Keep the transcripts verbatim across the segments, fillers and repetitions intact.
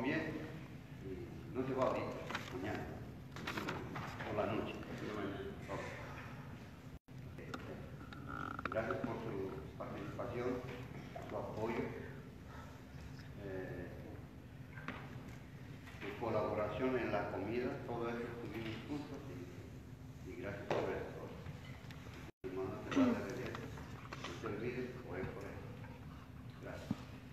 bien y no se va ahorita, mañana, por la noche. Gracias por su participación, su apoyo, eh, su colaboración en la comida, todo eso estuvimos juntos y, y gracias por esto. Hermanos, te va a dar de Dios. No te olvides, oré por él. Gracias.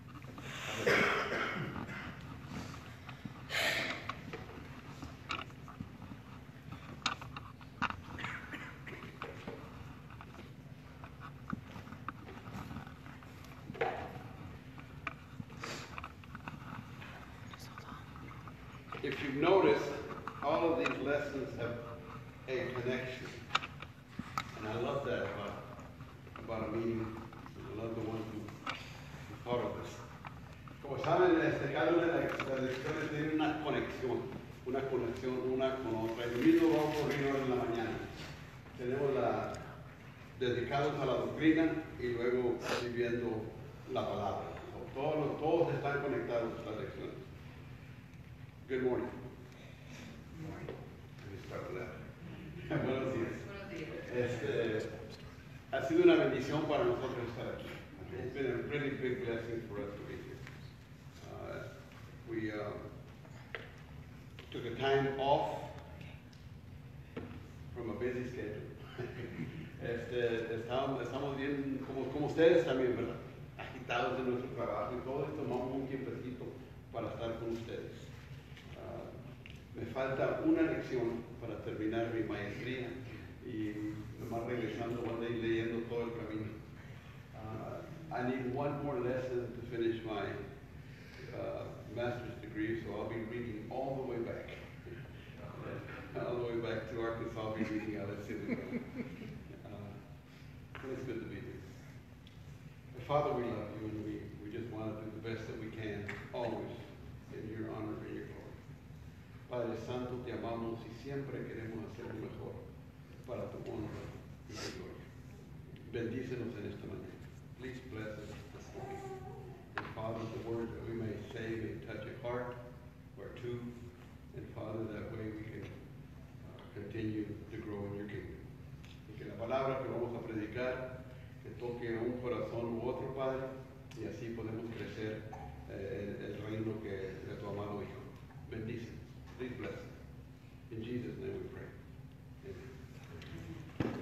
If you've noticed, all of these lessons have a connection. And I love that about, about a meeting. I love the ones who, who thought of this. Como saben, este, cada una de las lecciones tiene una conexión, una conexión una con otra. Y lo mismo va a ocurrir hoy en la mañana. Tenemos la, dedicados a la doctrina y luego viviendo la palabra. Todos, todos están conectados a estas lecciones. Good morning. Good morning. Let me start with that. Buenos días. Este, ha sido una bendición para nosotros estar aquí. It's been a really big blessing for us to be here. Uh, we uh, took a time off from a busy schedule. Este, estamos, estamos bien, como, como ustedes también, ¿verdad? Agitados en nuestro trabajo y todo, y tomamos un tiempecito para estar con ustedes. Me falta una lección para terminar mi maestría y nomás regresando one day leyendo todo el camino. Uh, I need one more lesson to finish my uh, master's degree, so I'll be reading all the way back. Uh, all the way back to Arkansas, I'll be reading out of Silicon. Uh, it's good to be here. Father, we love you and we, we just want to do the best that we can, always in your honor and your glory. Padre Santo, te amamos y siempre queremos hacer lo mejor para tu honra y tu gloria. Bendícenos en esta mañana. Please bless us this morning. And Father, the words that we may say may touch a heart or two. And Father, that way we can uh, continue to grow in your kingdom. Y que la palabra que vamos a predicar que toque a un corazón u otro, Padre, y así podemos crecer eh, el, el reino que de tu amado Hijo. Bendícenos. Please bless us. In Jesus' name we pray. Amen.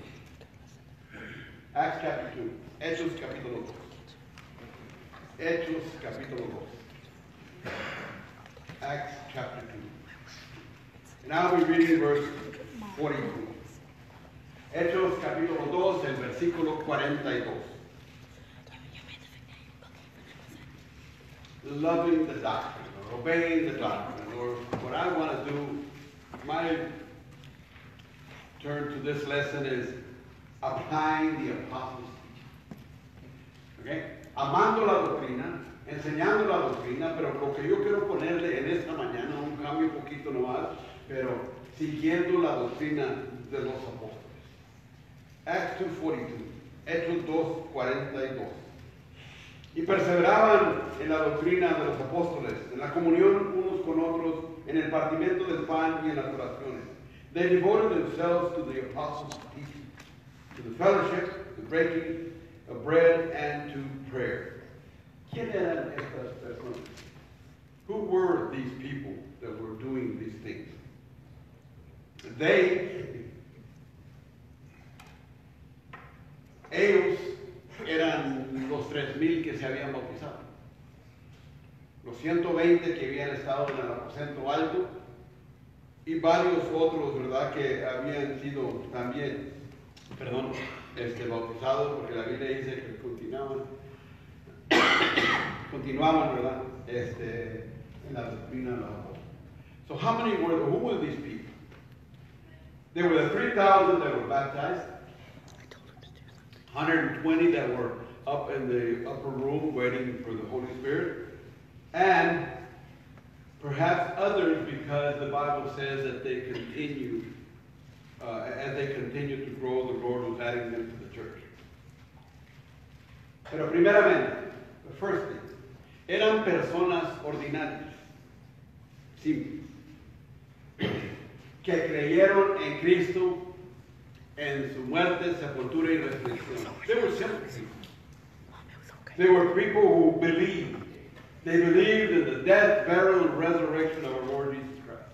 Acts chapter two. Hechos capítulo dos. Hechos capítulo dos. Acts chapter two. And I'll be reading verse forty-two. Hechos capítulo dos, el versículo cuarenta y dos. Loving the doctrine, or obeying the doctrine, or what I want to do, my turn to this lesson is applying the apostles' teaching. Okay? Amando la doctrina, enseñando la doctrina, pero lo que yo quiero ponerle en esta mañana, un cambio un poquito nomás, pero siguiendo la doctrina de los apóstoles. Acts two forty-two, Hechos dos cuarenta y dos. Y perseveraban en la doctrina de los apóstoles, en la comunión unos con otros, en el partimiento del pan y en las oraciones. They devoted themselves to the apostles' teaching, to the fellowship, the breaking of bread, and to prayer. ¿Quién eran estas personas? Who were these people that were doing these things? They, ellos eran los tres mil que se habían bautizado, los ciento veinte que habían estado en el aposento alto y varios otros, ¿verdad?, que habían sido también, perdón, este, bautizados, porque la Biblia dice que continuaban, continuaban, ¿verdad?, este, en la doctrina de los apóstoles. So how many were, who were these people? There were the three thousand that were baptized, one hundred twenty that were up in the upper room waiting for the Holy Spirit, and perhaps others because the Bible says that they continued, uh, as they continued to grow, the Lord was adding them to the church. Pero primeramente, the first thing, eran personas ordinarias. simples, que creyeron en Cristo, en su muerte, sepultura y resurrección. They were simple people. They were people who believed. They believed in the death, burial, and resurrection of our Lord Jesus Christ.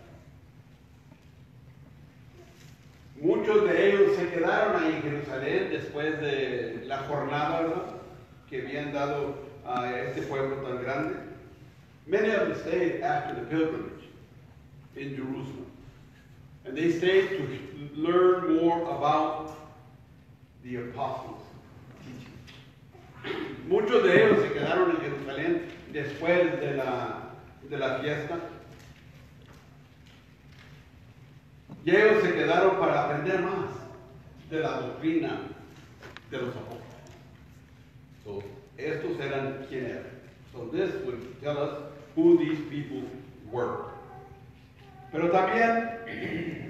Muchos de ellos se quedaron ahí en Jerusalén después de la jornada, ¿verdad?, que habían dado a este pueblo tan grande. Many of them stayed after the pilgrimage in Jerusalem. And they stayed to learn more about the apostles' teaching. Muchos de ellos se quedaron en Jerusalén después de la, de la fiesta. Y ellos se quedaron para aprender más de la doctrina de los apóstoles. So, estos eran quién eran. So this would tell us who these people were. Pero también,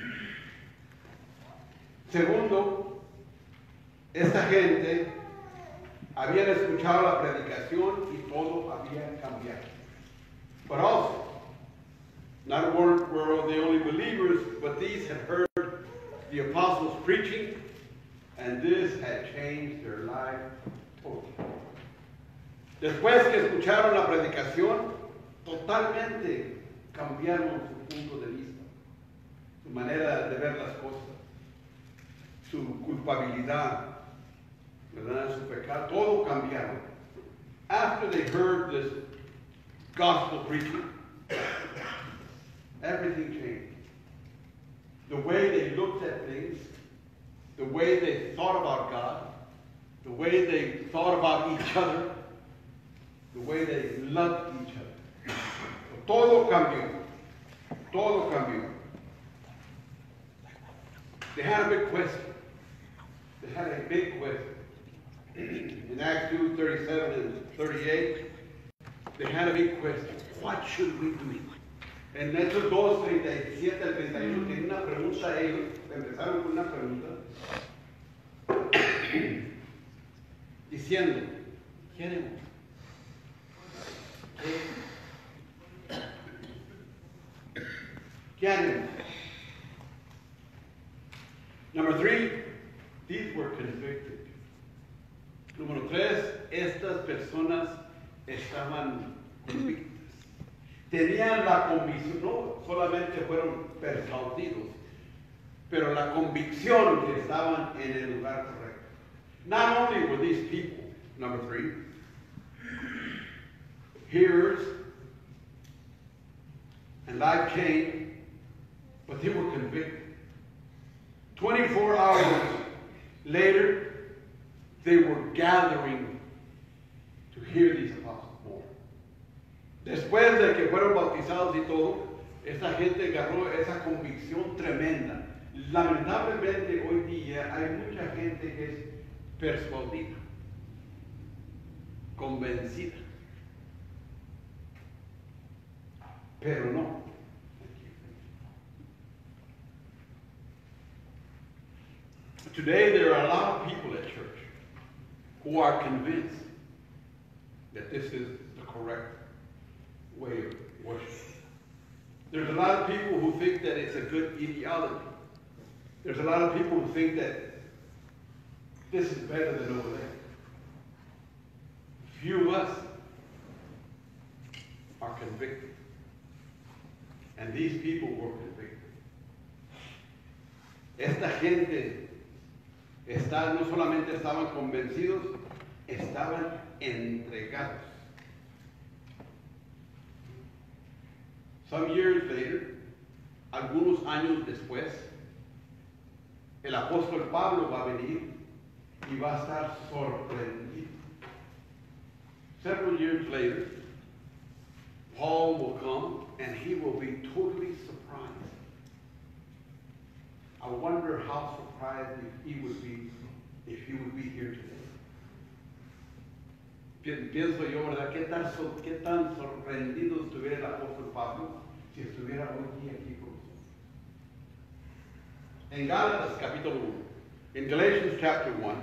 segundo, esta gente habían escuchado la predicación y todo había cambiado. But also, not were, were the only believers, but these had heard the apostles preaching, and this had changed their life totally. Después que escucharon la predicación, totalmente cambiaron su punto de vista, su manera de ver las cosas, su culpabilidad, ¿verdad?, su pecado, todo cambiaron. After they heard this gospel preaching, everything changed. The way they looked at things, the way they thought about God, the way they thought about each other, the way they loved each other. Todo cambió. Todo cambió. They had a big question. They had a big question. In Acts two, thirty-seven and thirty-eight, they had a big question. What should we do? En Hechos dos, treinta y siete al treinta y uno, tienen una pregunta a ellos. Empezaron con una pregunta. Diciendo, ¿qué haremos? ¿Qué haremos? Number three, these were convicted. Número tres, estas personas estaban convictas. Tenían la convicción, no solamente fueron persuadidos, pero la convicción que estaban en el lugar correcto. Not only were these people, number three, hearers and life changed, but they were convicted. twenty-four hours later, they were gathering to hear these apostles more. Después de que fueron bautizados y todo, esa gente agarró esa convicción tremenda. Lamentablemente hoy día hay mucha gente que es persuadida, convencida, pero no. Today there are a lot of people at church who are convinced that this is the correct way of worship. There's a lot of people who think that it's a good ideology. There's a lot of people who think that this is better than over there. Few of us are convicted. And these people were convicted. Esta gente está, no solamente estaban convencidos, estaban entregados. Some years later, algunos años después, el apóstol Pablo va a venir y va a estar sorprendido. Several years later, Paul will come and he will be totally surprised. I wonder how surprised he would be if he would be here today. Pienso yo, ¿verdad? ¿Qué tan, qué tan sorprendido estuviera el apóstol Pablo si estuviera hoy día aquí con nosotros? En Gálatas capítulo uno, in Galatians chapter one,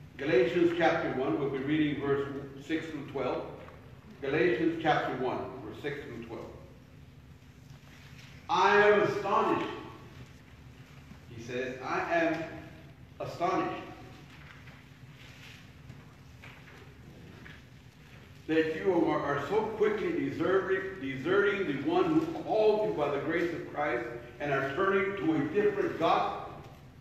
Galatians chapter one, we'll be reading verse six through twelve. Galatians chapter one, verse six through twelve. I am astonished. He says, I am astonished that you are, are so quickly deserting, deserting the one who called you by the grace of Christ and are turning to a different gospel,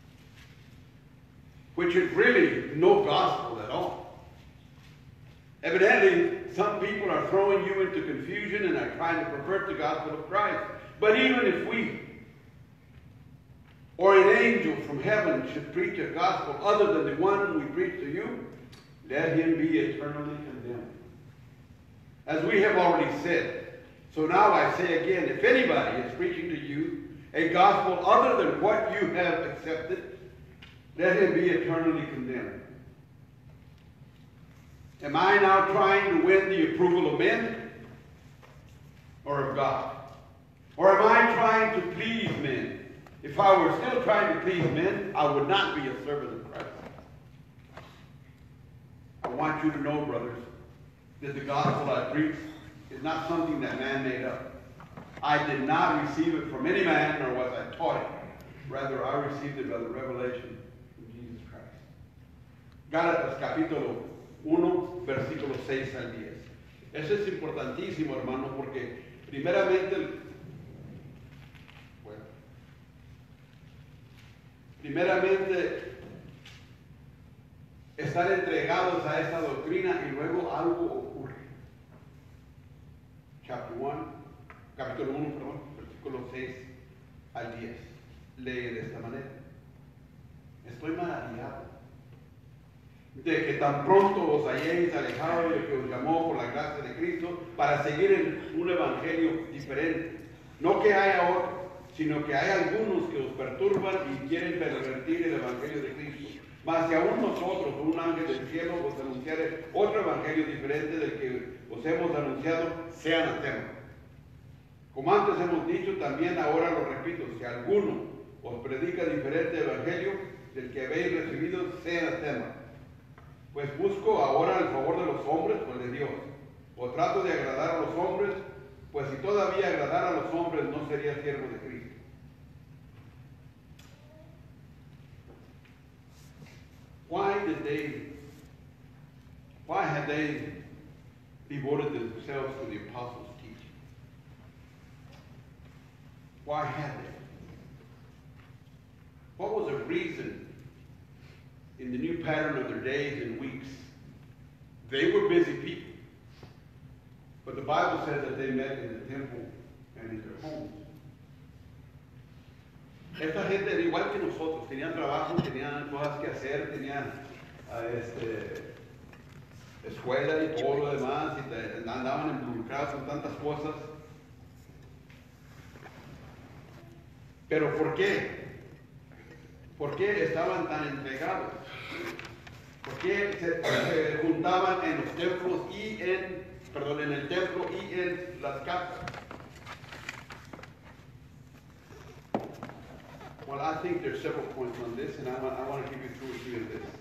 which is really no gospel at all. Evidently, some people are throwing you into confusion and are trying to pervert the gospel of Christ. But even if we or an angel from heaven should preach a gospel other than the one we preach to you, let him be eternally condemned. As we have already said. So now I say again, if anybody is preaching to you a gospel other than what you have accepted, let him be eternally condemned. Am I now trying to win the approval of men or of God? Or am I trying to please men? If I were still trying to please men, I would not be a servant of Christ. I want you to know, brothers, that the gospel I preach is not something that man made up. I did not receive it from any man, nor was I taught it. Rather, I received it by the revelation of Jesus Christ. Gálatas capítulo uno, versículos seis al diez. Eso es importantísimo, hermano, porque primeramente, bueno, primeramente estar entregados a esta doctrina y luego algo ocurre. Chapter one, capítulo uno, perdón, versículo seis al diez. Lee de esta manera. Estoy maravillado de que tan pronto os hayáis alejado de que os llamó por la gracia de Cristo para seguir en un evangelio diferente. No que haya otro, sino que hay algunos que os perturban y quieren pervertir el evangelio de Cristo. Mas si aún nosotros, un ángel del cielo, os anunciare otro evangelio diferente del que os hemos anunciado, sea anatema. Como antes hemos dicho, también ahora lo repito, si alguno os predica diferente evangelio del que habéis recibido, sea anatema. Pues busco ahora el favor de los hombres, pues de Dios. O trato de agradar a los hombres, pues si todavía agradara a los hombres, no sería siervo de Cristo. Why did they, why had they devoted themselves to the apostles' teaching? Why had they? What was the reason in the new pattern of their days and weeks? They were busy people. But the Bible says that they met in the temple and in their homes. Esta gente era igual que nosotros, tenían trabajo, tenían cosas que hacer, tenían uh, este, escuela y todo lo demás, y te, andaban involucrados en tantas cosas. Pero ¿por qué? ¿Por qué estaban tan entregados? ¿Por qué se, se juntaban en los templos y en, perdón, en el templo y en las casas? Well, I think there's several points on this, and I want, I want to give you two or three of this.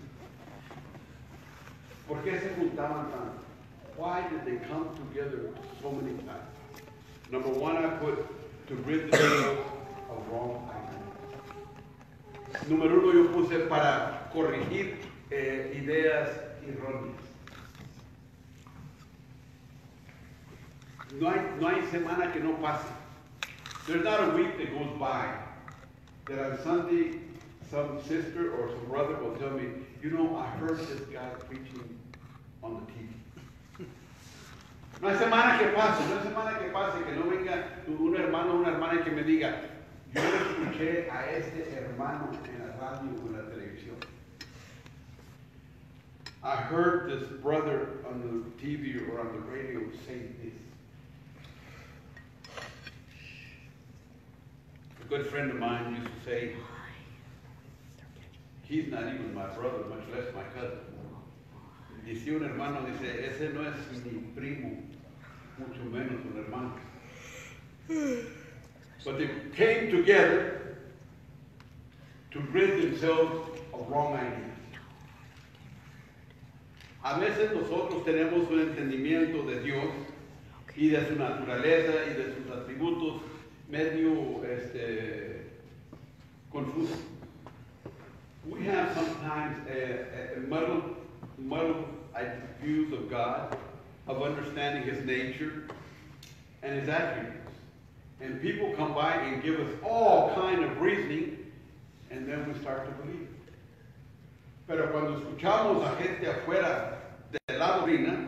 ¿Por qué se juntaban tanto? Why did they come together so many times? Number one, I put to rid themselves of wrong ideas. Número uno, yo puse para corregir eh, ideas erróneas. No hay, no hay semana que no pase. There's not a week that goes by that on Sunday, some sister or some brother will tell me, you know, I heard this guy preaching on the T V. No hay semana que pase, no hay semana que pase que no venga un hermano o una hermana que me diga, yo escuché a este hermano en la radio o en la televisión. I heard this brother on the T V or on the radio say this. A good friend of mine used to say, he's not even my brother, much less my cousin. Y si un hermano dice, ese no es mi primo, mucho menos un hermano. But they came together to rid themselves of wrong ideas. A veces nosotros tenemos un entendimiento de Dios y de su naturaleza y de sus atributos medio este, confuso. We have sometimes a, a muddled, muddled views of God, of understanding His nature and His attributes. And people come by and give us all kind of reasoning, and then we start to believe. Pero cuando escuchamos a gente afuera de la doctrina,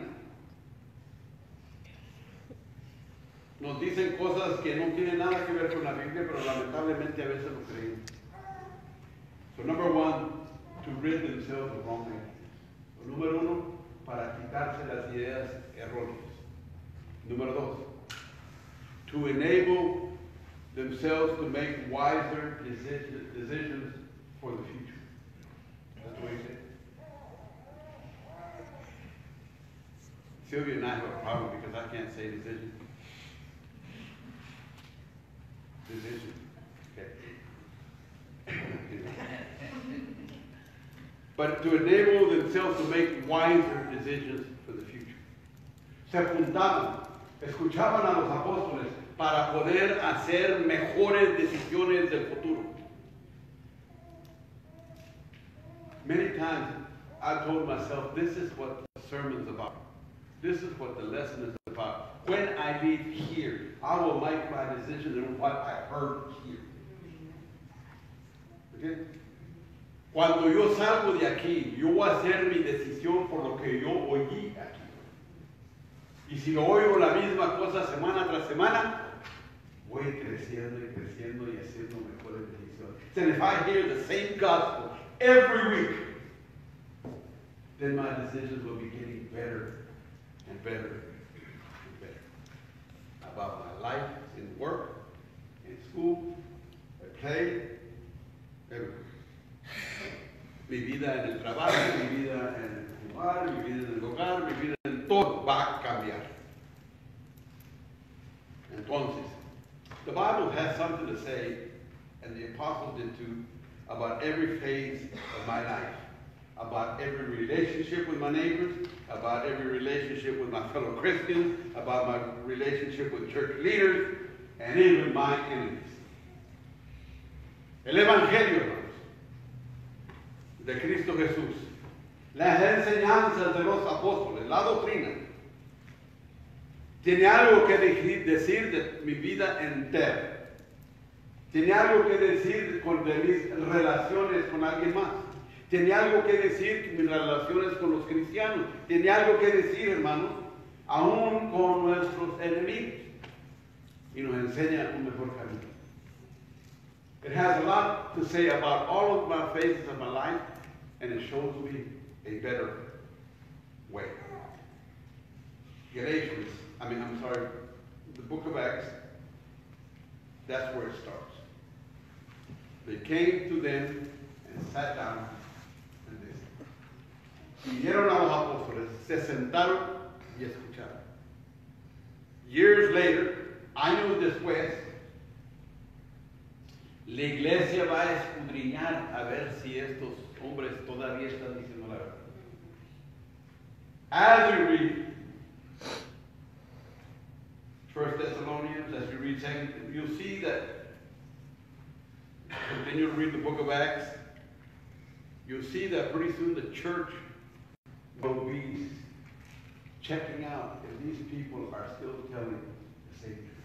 nos dicen cosas que no tienen nada que ver con la Biblia, pero lamentablemente a veces lo creemos. So number one, to rid themselves of wrong ideas. Número uno, para quitarse las ideas erróneas. Número dos, to enable themselves to make wiser decisions for the future. That's what he said. Sylvia and I have a problem because I can't say decision. Decision. Okay. But to enable themselves to make wiser decisions for the future. Se juntaban, escuchaban a los apóstoles para poder hacer mejores decisiones del futuro. Many times I've told myself, this is what the sermon's about. This is what the lesson is about. When I leave here, I will make my decision on what I heard here. Okay? Cuando yo salgo de aquí, yo voy a hacer mi decisión por lo que yo oí aquí. Y si lo oigo la misma cosa semana tras semana, voy creciendo y creciendo y haciendo mejores decisiones. And if I hear the same gospel every week, then my decisions will be getting better and better and better. About my life in work, in school, at play, everywhere. Mi vida en el trabajo, mi vida en el hogar, mi vida en el hogar, mi vida en todo va a cambiar. Entonces, the Bible has something to say, and the apostles did too, about every phase of my life, about every relationship with my neighbors, about every relationship with my fellow Christians, about my relationship with church leaders, and even my enemies. El Evangelio, hermanos, de Cristo Jesús, las enseñanzas de los apóstoles, la doctrina, tiene algo que decir de mi vida entera. Tiene algo que decir con, de mis relaciones con alguien más. Tiene algo que decir de mis relaciones con los cristianos. Tiene algo que decir, hermanos, aún con nuestros enemigos. Y nos enseña un mejor camino. It has a lot to say about all of my phases of my life, and it shows me a better way. Galatians, I mean, I'm sorry, the book of Acts, that's where it starts. They came to them and sat down and listened. Vinieron a los apóstoles, se sentaron y escucharon. Years later, años después, la iglesia va a escudriñar a ver si estos hombres todavía están diciendo la verdad. As you read First Thessalonians, as you read Second, you'll see that, continue to read the book of Acts, you'll see that pretty soon the church will be checking out if these people are still telling the same truth.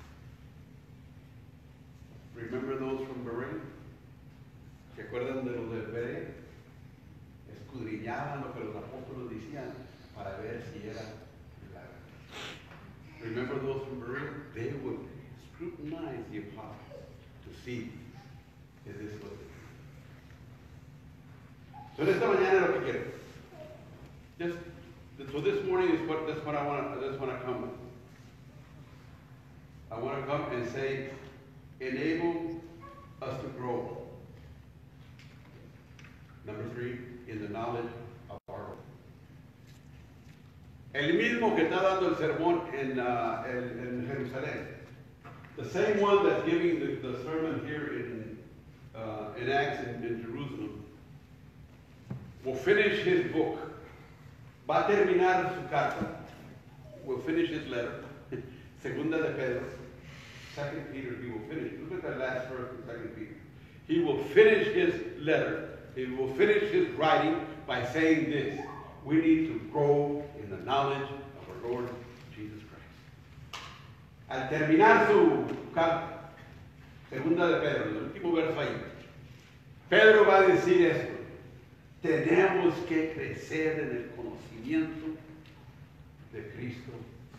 Remember those from Berea? ¿Se acuerdan de los de Berea? Escudriñaban lo que los apóstoles decían para ver si era la verdad. Remember those from Berea? They would scrutinize the apostles to see, is this what they do? So esta mañana lo que quiero. Just, so this morning is what, that's what I want. That's what I come with. I want to come and say, enable us to grow. Number three, in the knowledge of our Lord. El mismo que está dando el sermón en, uh, en, en Jerusalén. The same one that's giving the, the sermon here in, uh, in Acts in, in Jerusalem will finish his book. Va a terminar su carta. Will finish his letter. Segunda de Pedro, Second Peter, he will finish. Look at that last verse in Second Peter. He will finish his letter, he will finish his writing by saying this: we need to grow in the knowledge of our Lord Jesus Christ. Al terminar su carta, Segunda de Pedro, el último verso ahí, Pedro va a decir esto: tenemos que crecer en el conocimiento de Cristo.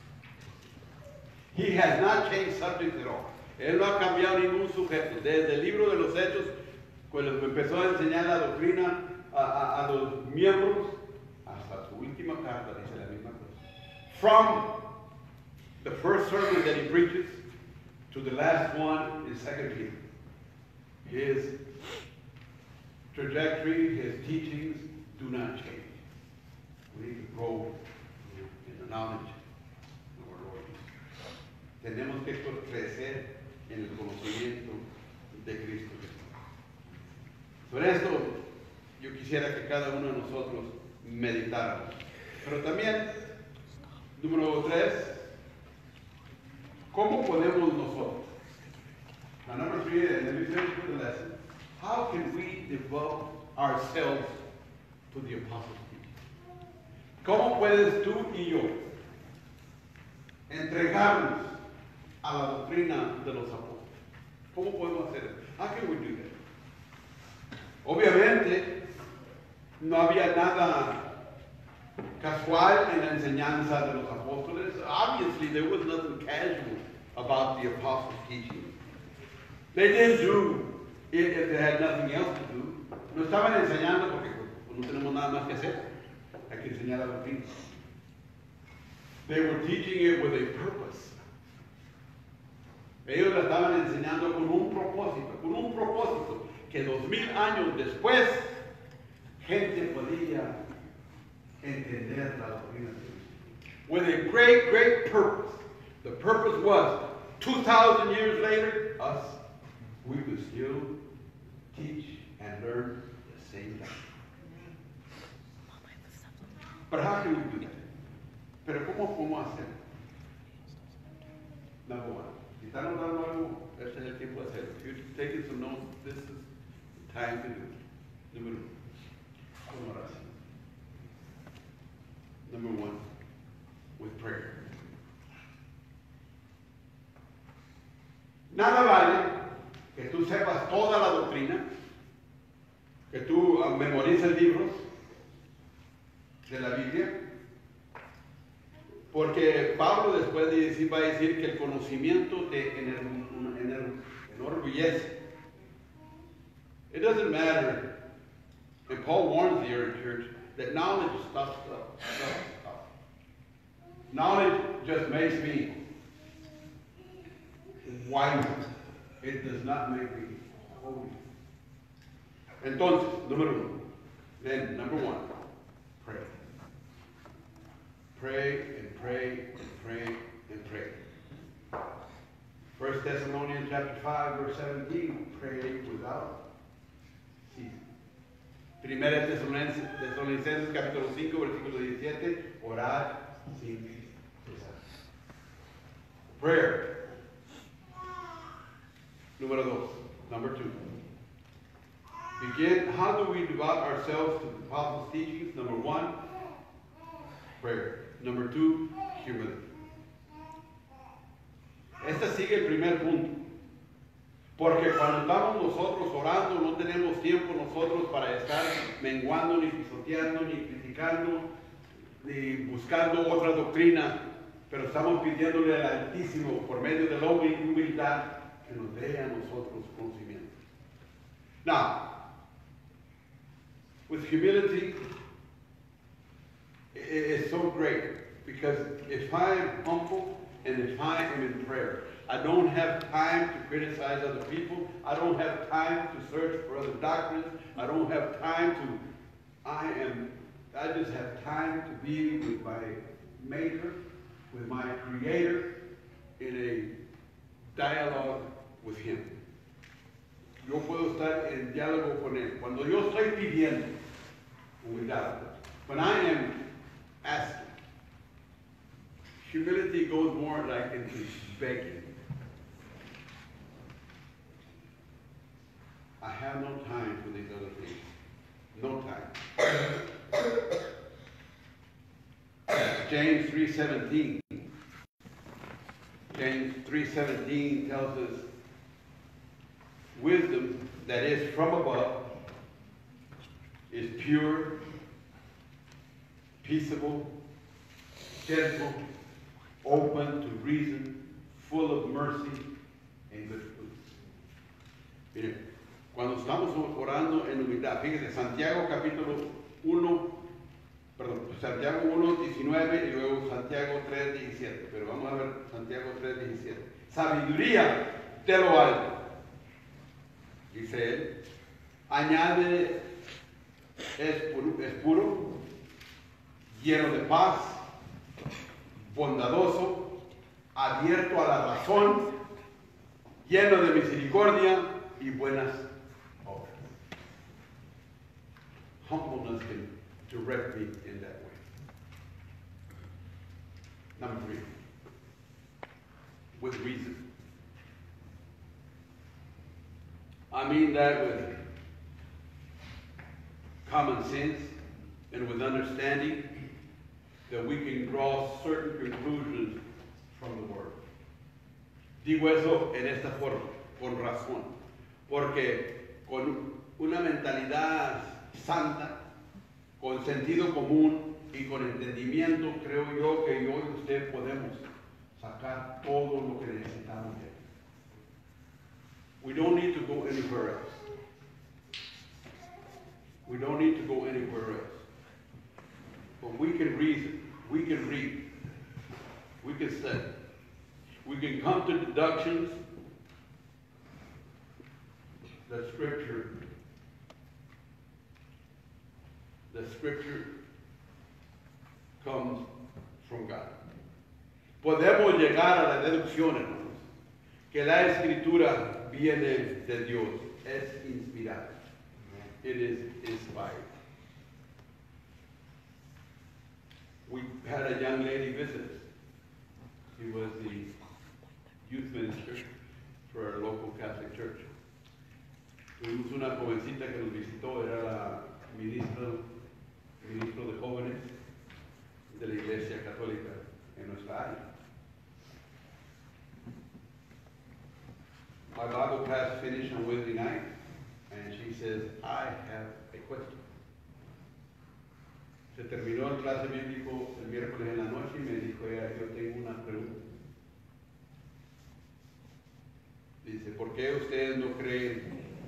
He has not changed subjects at all. Él no ha cambiado ningún sujeto. Desde el libro de los Hechos, cuando empezó a enseñar la doctrina a, a, a los miembros, hasta su última carta dice la misma cosa. From the first sermon that he preaches to the last one in Second Peter, his trajectory, his teachings do not change. We need to grow in the knowledge of our Lord Jesus. Tenemos que crecer en el conocimiento de Cristo Jesús. Por esto, yo quisiera que cada uno de nosotros meditáramos. Pero también, número tres, ¿cómo podemos nosotros? Now, number three, and let me finish with the lesson. How can we devote ourselves to the apostles' teaching? ¿Cómo puedes tú y yo entregarnos a la doctrina de los apóstoles? ¿Cómo podemos hacer eso? How can we do that? Obviamente, no había nada casual en la enseñanza de los apóstoles. Obviously, there was nothing casual about the apostles' teaching. They didn't do it if they had nothing else to do. No estaban enseñando porque pues, no tenemos nada más que hacer. Hay que enseñar la doctrina. They were teaching it with a purpose. Ellos la estaban enseñando con un propósito, con un propósito que dos mil años después gente podía entender la doctrina de Cristo. With a great, great purpose. The purpose was, two thousand years later, us, we could still teach and learn the same thing. But how can we do that? Pero ¿cómo podemos hacerlo? Number one. Si están notando algo, este es el tiempo de hacerlo. If you're taking some notes, this is the time to do it. Número uno. Oración. Number one, with prayer. Nada vale que tú sepas toda la doctrina, que tú uh, memorices libros de la Biblia, porque Pablo después de decir, va a decir que el conocimiento te enorgullece. It doesn't matter, and Paul warns the early church that knowledge stuffs up. Stuff up. Knowledge just makes me wiser. It does not make me holy. Entonces, número uno. Then, number one, pray. Pray and pray and pray and pray. First Thessalonians chapter five, verse seventeen, pray without ceasing. Primera Tesalonicenses, Tesalonicenses capítulo cinco, versículo diecisiete, orar sin cesar. Prayer. Número dos, number two. Begin, how do we devote ourselves to the apostles' teachings? Number one, prayer. Number two, humility. Este sigue el primer punto. Porque cuando estamos nosotros orando, no tenemos tiempo nosotros para estar menguando, ni pisoteando, ni criticando, ni buscando otra doctrina. Pero estamos pidiéndole al Altísimo, por medio de la humildad, que nos dé a nosotros conocimiento. Now, with humility, it is so great, because if I am humble and if I am in prayer, I don't have time to criticize other people. I don't have time to search for other doctrines. I don't have time to, I am, I just have time to be with my Maker, with my Creator, in a dialogue with Him. Yo puedo estar en diálogo con Él. Cuando yo estoy pidiendo, humildad, when I am asking, Humility goes more like into begging. I have no time for these other things. No time. James three seventeen. James three seventeen tells us wisdom that is from above is pure, peaceable, gentle, open to reason, full of mercy and good fruits. Miren, cuando estamos orando en humildad, fíjense, Santiago capítulo uno, perdón, Santiago uno, diecinueve y luego Santiago tres, diecisiete. Pero vamos a ver Santiago tres, diecisiete. Sabiduría de lo alto, dice él, añade, es puro, es puro, lleno de paz, bondadoso, abierto a la razón, lleno de misericordia y buenas obras. Humbleness can direct me in that way. Number three, with reason. I mean that with common sense and with understanding that we can draw certain conclusions from the Word. Digo eso en esta forma, con razón, porque con una mentalidad santa, con sentido común y con entendimiento, creo yo que yo y usted podemos sacar todo lo que necesitamos de él. We don't need to go anywhere else. We don't need to go anywhere else. But we can reason, we can read, we can study, we can come to deductions that Scripture, that Scripture comes from God. Podemos llegar a la deducción, hermanos, que la Escritura viene de Dios, es inspirada. It is inspired. We had a young lady visit us. She was the youth minister for our local Catholic church. Tuvimos una jovencita que nos visitó, era la ministra, ministro de jóvenes de la Iglesia Católica en nuestra área. My Bible class finished on Wednesday night, and she says, I have a question. Se terminó el clase bíblico el miércoles en la noche y me dijo ella, yo tengo una pregunta. Dice, ¿por qué ustedes no creen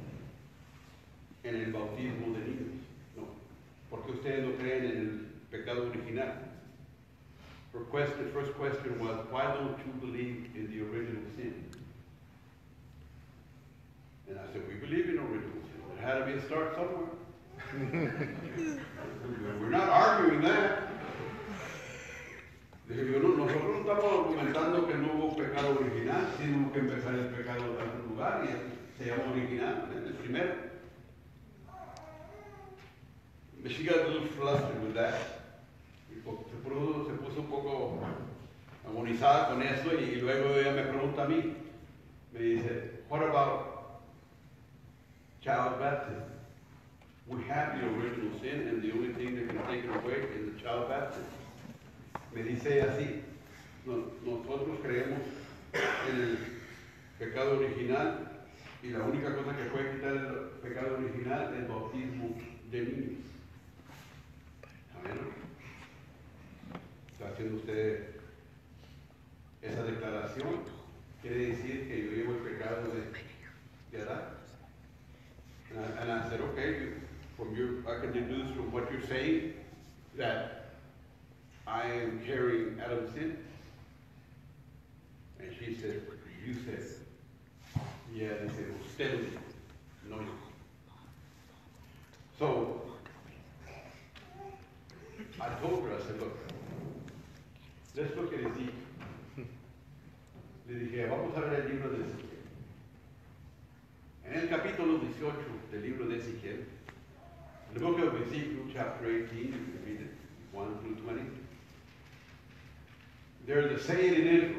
en el bautismo de niños? No. ¿Por qué ustedes no creen en el pecado original? Her question, first question was, why don't you believe in the original sin? And I said, we believe in original sin. There had to be a start somewhere. We're not arguing that. Dije, yo, no, nosotros no estamos argumentando que no hubo pecado original, sino que empezar el pecado en algún lugar y se llama original, el primero. She got a little flustered with that. Se puso, se puso un poco agonizada con eso y luego ella me pregunta a mí, me dice, what about child baptism? We have the original sin and the only thing that can take it away is the child baptism. Me dice así, nosotros creemos en el pecado original y la única cosa que puede quitar el pecado original es el bautismo de niños. Amén. ¿Está haciendo usted esa declaración? Quiere decir que yo llevo el pecado de, de Adán. And I, and I said, okay, from your, I can deduce from what you're saying that I am carrying Adam's sin. And she said, you said, yeah, they said, usted, no yo. So, I told her, I said, look, let's look at Ezekiel. Le dije, vamos a ver el libro de Ezequiel. En el capítulo dieciocho del libro de Ezequiel, the book of Ezekiel, chapter eighteen, you can read it, one through twenty. There's a saying in Israel.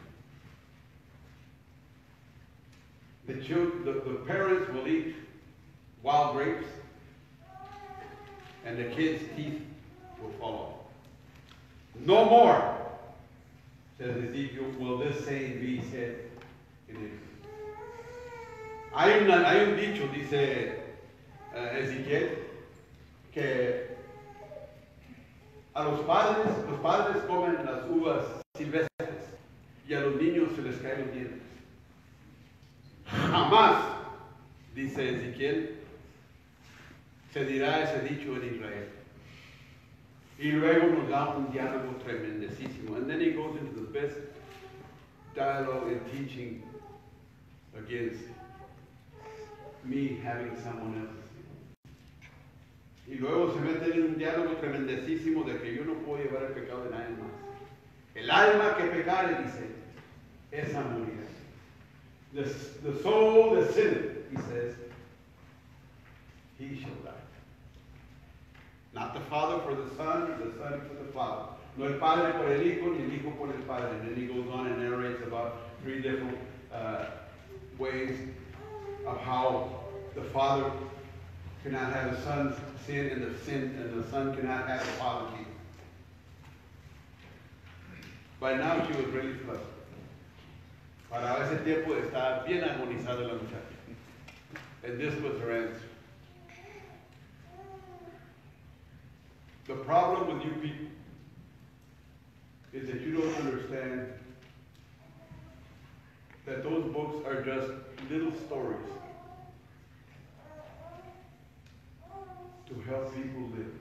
The, children, the, the parents will eat wild grapes, and the kids' teeth will fall off. No more, says Ezekiel, will this saying be said in Israel. Hay, una, hay un dicho, dice uh, Ezequiel, que a los padres, los padres comen las uvas silvestres y a los niños se les caen los dientes. Jamás, dice Ezequiel, se dirá ese dicho en Israel. Y luego nos da un diálogo tremendísimo. And then he goes into the best dialogue and teaching against me having someone else. Y luego se mete en un diálogo tremendísimo de que yo no puedo llevar el pecado de nadie más. El alma que pecare, dice, esa morirá. The, the soul that sinneth, he says, he shall die. Not the father for the son, the son for the father. No el padre por el hijo, ni el hijo por el padre. And then he goes on and narrates about three different uh, ways of how the father cannot have the son's sin, and the sin, and the son cannot have the father's sin. By now she was really flushed. Para ese tiempo está bien agonizada la muchacha. And this was her answer. The problem with you people is that you don't understand that those books are just little stories to help people live.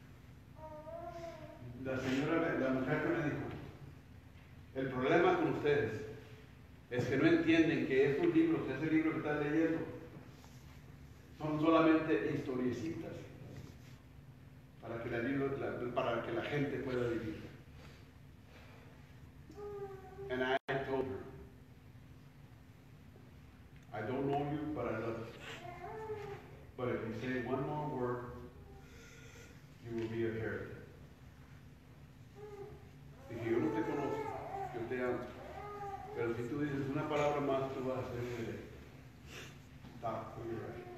La señora, la muchacha me dijo, el problema con ustedes es que no entienden que estos libros, ese libro que están leyendo, son solamente historiecitas para que la, la, para que la gente pueda vivir. And I told her, I don't know you, but I love you. But if you say one more word, you will be a heretic. Dije, yo no te conozco, yo te amo. Pero si tú dices una palabra más, tú vas a ser un hereje. Stop where you're at.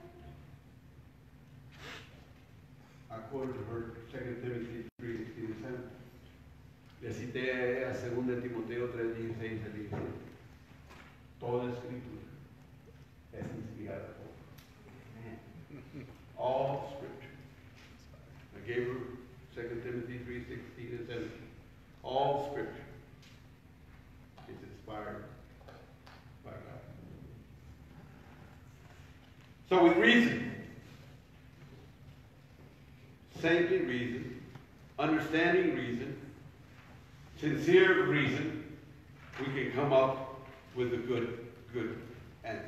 According to her, Second Timothy three sixteen and seventeen. Le cité a Segunda Timoteo tres dieciséis al diecisiete. Toda escritura es inspirada por all scripture. I gave her Second Timothy three sixteen and seventeen. All scripture is inspired by God. So with reason, saintly reason, understanding reason, sincere reason, we can come up with a good, good answer.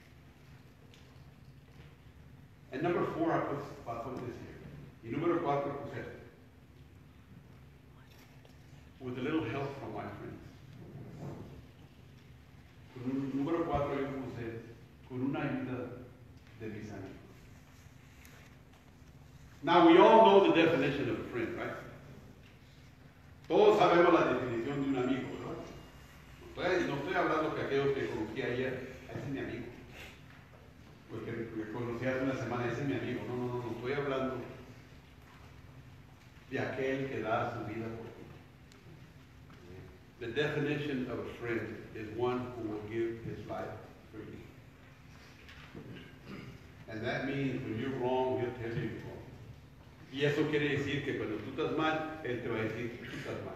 And number four, I put, I put this here. Y número cuatro puse esto. With a little help from my friends. Número cuatro yo puse con una ayuda de mis amigos. Now we all know the definition of a friend, right? Todos sabemos la definición de un amigo, ¿no? Entonces, no estoy hablando que aquellos que conocí ayer, ese es mi amigo. Porque que conocí hace una semana, ese es mi amigo. No, no, no, no, estoy hablando de aquel que da su vida por ti. The definition of a friend is one who will give his life freely. And that means when you're wrong, he'll tell you you're wrong. Y eso quiere decir que cuando tú estás mal, él te va a decir que tú estás mal.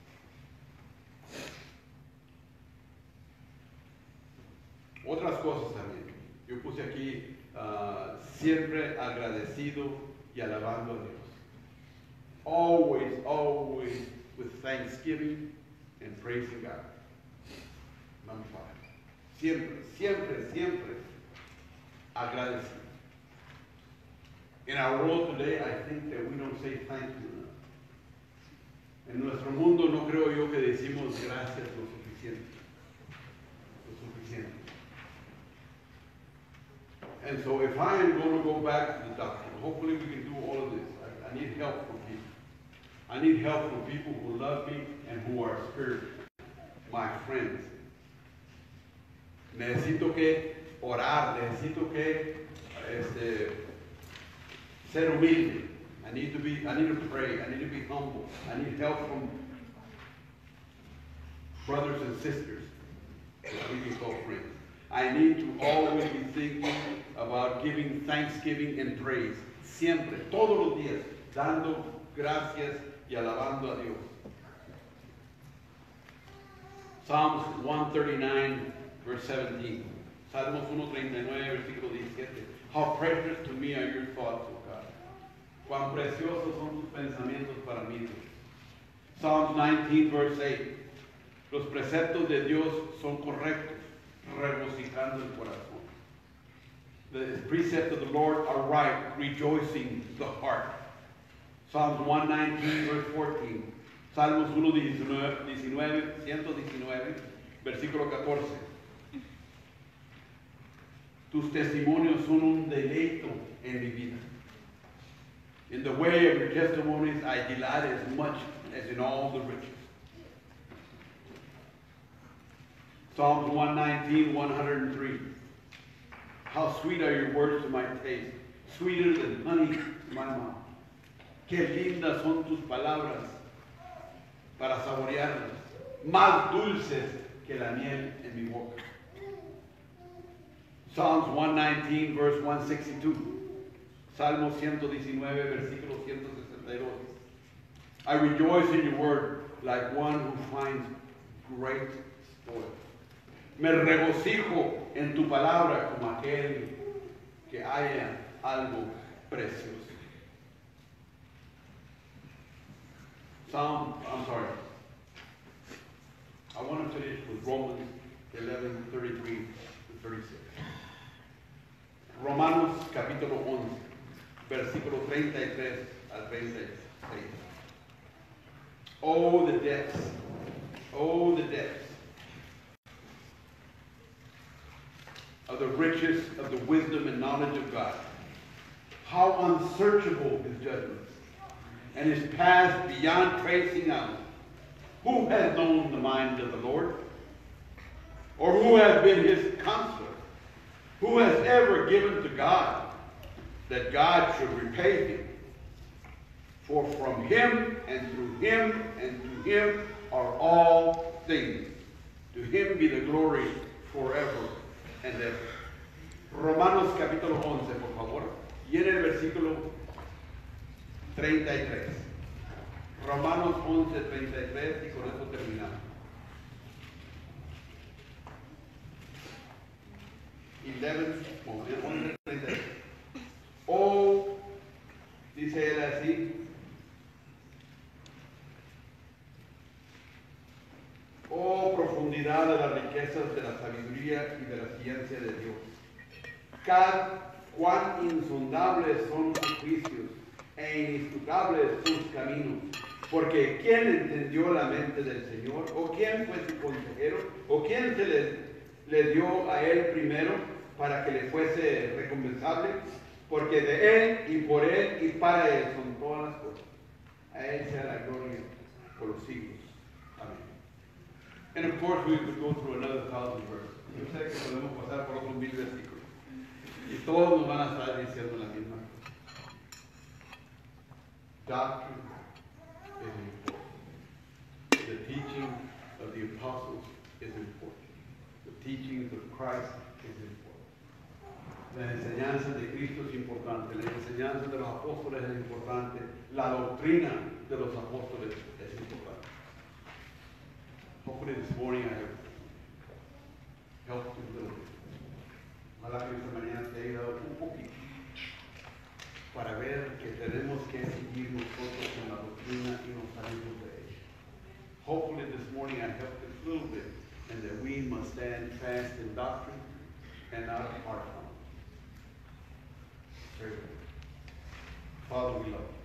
Otras cosas también. Yo puse aquí uh, siempre agradecido y alabando a Dios. Always, always with thanksgiving and praising God. Number five. Siempre, siempre, siempre agradecido. In our world today, I think that we don't say thank you enough. En nuestro mundo no creo yo que decimos gracias lo suficiente. Lo suficiente. And so if I am going to go back to the doctrine, hopefully we can do all of this. I, I need help from people. I need help from people who love me and who are spiritual. my friends. Necesito que orar, necesito que este, ser humilde. I need to be, I need to pray, I need to be humble. I need help from brothers and sisters that we can call friends. I need to always be thinking about giving thanksgiving and praise. Siempre, todos los días, dando gracias y alabando a Dios. Psalms one thirty-nine, verse seventeen. Salmos one thirty-nine, versículo diecisiete. How precious to me are your thoughts, O God. Cuán preciosos son tus pensamientos para mí, Dios. Psalms nineteen, verse eight. Los preceptos de Dios son correctos, regocijando el corazón. The precepts of the Lord are right, rejoicing the heart. Psalms one nineteen, verse fourteen. Salmos one nineteen, one nineteen, versículo catorce. Tus testimonios son un deleito en mi vida. In the way of your testimonies I delight as much as in all the riches. Psalms one nineteen, one oh three. How sweet are your words to my taste, sweeter than honey to my mouth. Qué lindas son tus palabras para saborearlas, más dulces que la miel en mi boca. Psalms one nineteen, verse one sixty-two. Salmo ciento diecinueve, versículo ciento sesenta y dos. I rejoice in your word like one who finds great spoil. Me regocijo en tu palabra como aquel que haya algo precioso. Psalm, I'm sorry. I want to finish with Romans eleven, thirty-three to thirty-six. Romanos capítulo once, versículo treinta y tres al treinta y seis. Oh, the depths, oh, the depths of the riches of the wisdom and knowledge of God. How unsearchable his judgments, and his paths beyond tracing out. Who has known the mind of the Lord? Or who has been his counselor? Who has ever given to God that God should repay him? For from him and through him and to him are all things. To him be the glory forever and ever. Romanos capítulo once, por favor. Y en el versículo treinta y tres. Romanos once, treinta y tres, y con eso terminamos. eleven, once, treinta y tres. Oh, dice él así. Oh, profundidad de las riquezas de la sabiduría y de la ciencia de Dios. Cada, cuán insondables son sus juicios e inescrutables sus caminos. Porque ¿quién entendió la mente del Señor? ¿O quién fue su consejero? ¿O quién se le, le dio a él primero para que le fuese recompensable? Porque de él y por él y para él son todas las cosas. A él sea la gloria por los siglos. Amén. And of course we could go through another thousand verses. Yo sé que podemos pasar por otros mil versículos. Y todos nos van a estar diciendo la misma cosa. Doctrine is important. The teaching of the apostles is important. The teachings of Christ is important. La enseñanza de Cristo es importante. La enseñanza de los apóstoles es importante. La doctrina de los apóstoles es importante. Hopefully this morning I have helped you a little bit. Ojalá que esta mañana te haya dado un poquito para ver que tenemos que seguir nosotros en la doctrina y no salimos de ella. Hopefully this morning I helped you a little bit, and that we must stand fast in doctrine and not apart from it. Very good. Father, we love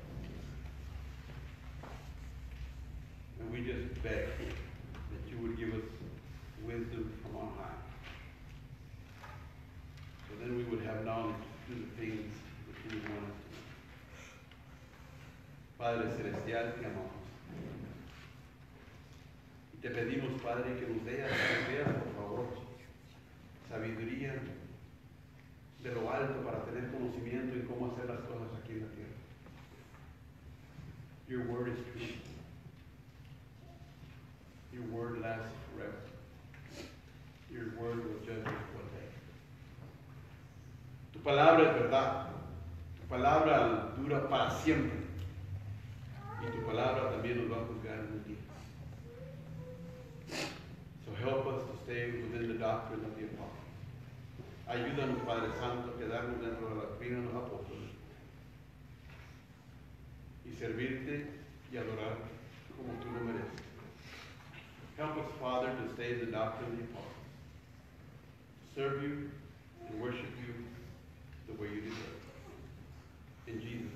you. And we just beg that you would give us wisdom from on high. So then we would have knowledge to do the things that you want us to do. Padre Celestial, te amamos. Te pedimos, Padre, que nos dé, nos dé, por favor, sabiduría de lo alto para tener conocimiento en cómo hacer las cosas aquí en la tierra. Your word is true. Your word lasts forever. Your word will judge us one day. Tu palabra es verdad. Tu palabra dura para siempre. Y tu palabra también nos va a juzgar en un día. So help us to stay within the doctrine of the apostles. Ayúdanos, Padre Santo, a quedarnos dentro de la doctrina de los apóstoles y servirte y adorar como tú lo mereces. Help us, Father, to stay in the doctrine of the apostles, to serve you and worship you the way you deserve. In Jesus'